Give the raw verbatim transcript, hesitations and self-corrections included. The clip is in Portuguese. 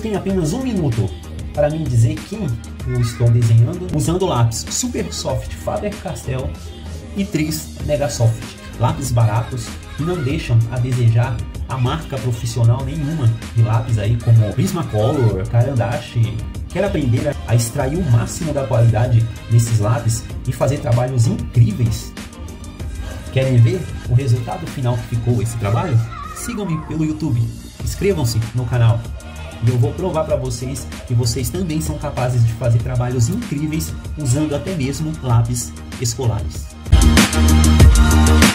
Dediquem apenas um minuto para me dizer quem eu estou desenhando usando lápis Supersoft Faber-Castell e Tris Megasoft. Lápis baratos que não deixam a desejar a marca profissional nenhuma de lápis aí como Prismacolor, Carandache. Quer aprender a extrair o máximo da qualidade desses lápis e fazer trabalhos incríveis? Querem ver o resultado final que ficou esse trabalho? Sigam-me pelo YouTube, inscrevam-se no canal e eu vou provar para vocês que vocês também são capazes de fazer trabalhos incríveis usando até mesmo lápis escolares.